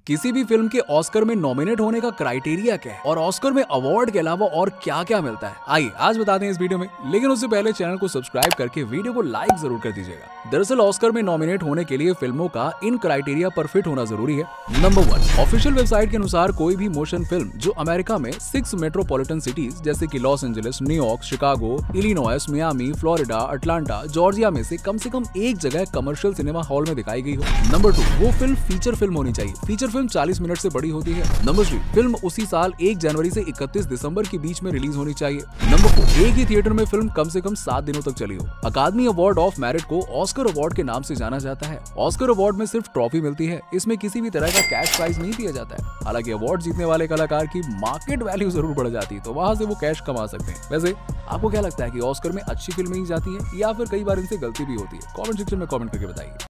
किसी भी फिल्म के ऑस्कर में नॉमिनेट होने का क्राइटेरिया क्या है और ऑस्कर में अवार्ड के अलावा और क्या क्या मिलता है, आइए आज बताते हैं इस वीडियो में। लेकिन उससे पहले चैनल को सब्सक्राइब करके वीडियो को लाइक जरूर कर दीजिएगा। दरअसल ऑस्कर में नॉमिनेट होने के लिए फिल्मों का इन क्राइटेरिया पर फिट होना जरूरी है। नंबर 1, ऑफिशियल वेबसाइट के अनुसार कोई भी मोशन फिल्म जो अमेरिका में 6 मेट्रोपॉलिटन सिटीज जैसे कि Los Angeles, New York, Chicago, Illinois, Miami, Florida, Atlanta, Georgia में से कम एक जगह कमर्शियल सिनेमा हॉल में दिखाई गई हो। नंबर 2, वो फिल्म फीचर फिल्म होनी चाहिए। फीचर फिल्म 40 मिनट से बड़ी होती है। नंबर 3, फिल्म उसी साल 1 जनवरी से 31 दिसंबर के बीच में रिलीज होनी चाहिए। नंबर 4, एक ही थिएटर में फिल्म कम से कम 7 दिनों तक चली हो। अकादमी अवार्ड ऑफ मेरिट को ऑस्कर अवार्ड के नाम से जाना जाता है। ऑस्कर अवार्ड में सिर्फ ट्रॉफी मिलती है, इसमें किसी भी तरह का कैश प्राइज नहीं दिया जाता है। हालांकि अवार्ड जीतने वाले कलाकार की मार्केट वैल्यू जरूर बढ़ जाती है, तो वहां से वो कैश कमा सकते हैं। वैसे आपको क्या लगता है कि ऑस्कर में अच्छी फिल्में ही जाती है या फिर कई बार इनसे गलती भी होती है? कमेंट सेक्शन में कमेंट करके बताइए।